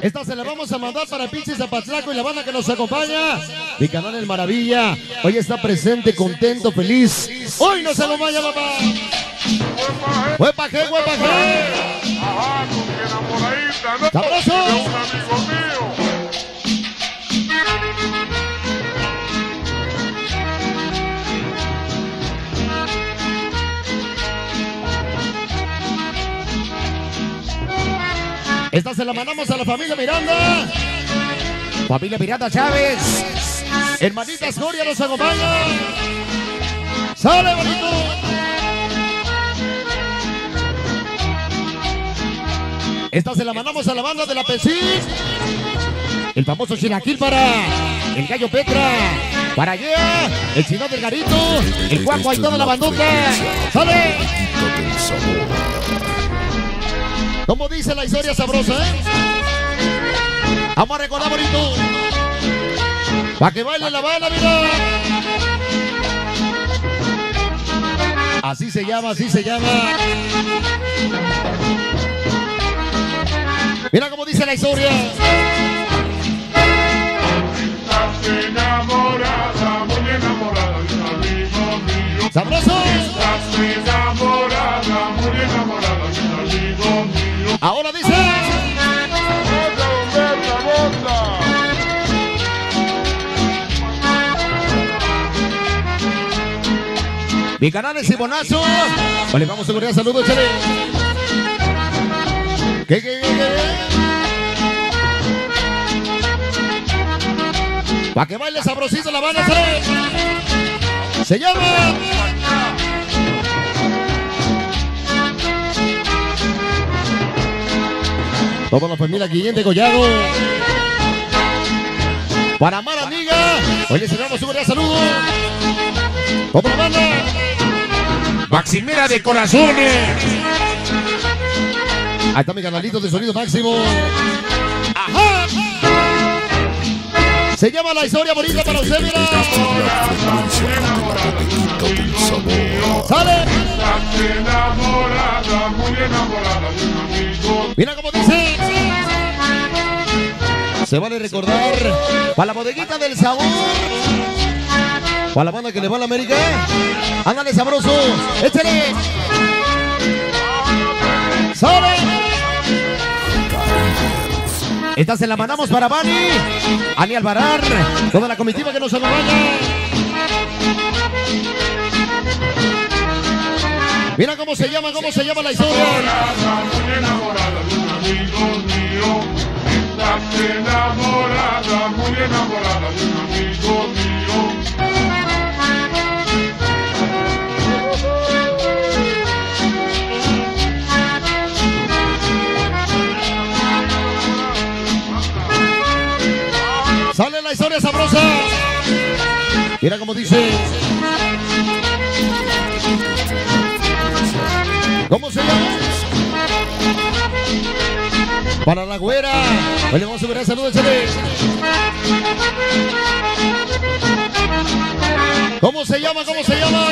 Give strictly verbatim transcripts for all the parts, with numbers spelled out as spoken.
Esta se la vamos a mandar para Pinche Zapatlaco y la banda que nos acompaña. Mi canal El Maravilla. Hoy está presente, contento, feliz. Hoy no se lo vaya, papá. ¡Huepa qué, huepa qué! Ajá, con que enamoradita, ¿no? ¡Sabroso! De un amigo mío. Esta se la mandamos a la familia Miranda. Familia Miranda Chávez. Hermanitas Gloria nos acompaña. ¡Sale, bonito! Esta se la mandamos a la banda de la Pesís. El famoso Chilaquil para el Gallo Petra. Para allá, el Chino del Garito. El Cuaco y toda la bandota. ¡Sale! Como dice la historia sabrosa, ¿eh? Vamos a recordar bonito. Para que baile la banda, mira. Así se llama, así se llama. Mira cómo dice la historia. Estás enamorada, muy enamorada de un amigo mío. ¡Sabroso! Estás enamorada, muy enamorada de un amigo mío. Ahora dice. ¡Bota, bota, bota! Mi canal es Simonazo. Vale, vamos, seguridad, saludos, échale. ¿Qué, qué, qué, qué? Para que baile sabrosito la banda, ¿sale? Se llama. Toda la familia Guillén de Collado. Para Mara Amiga. Hoy les cerramos su cordial saludo. Toda la banda. Maximera de corazones. Ahí está mi canalito de sonido máximo. Ajá. Se llama La Historia Bonita para usted, mira. ¡Sale! Estás enamorada, muy enamorada de un amigo. Mira cómo dice. Se vale recordar. Para la bodeguita del sabor. Para la banda que le va a la América. Ándale, sabroso. Échale. ¡Sale! Esta se la mandamos para Bani, Ani Alvarar, toda la comitiva que nos acompaña. Mira cómo se llama, cómo se llama la historia. Muy enamorada de un amigo mío. Estás enamorada, muy enamorada de un amigo mío. Sale la historia sabrosa. Mira cómo dice. ¿Cómo se llama? Para la güera. Hoy le vamos a ver el saludo, échale. ¿Cómo se llama? ¿Cómo se llama?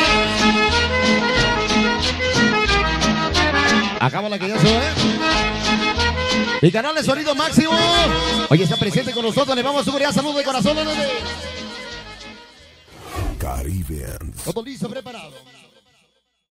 Acaba la que ya soy, ¿eh? Mi canal de sonido máximo. Hoy está presente con nosotros. Le vamos a subir saludos de corazón. Caribbean. Todo listo, preparado.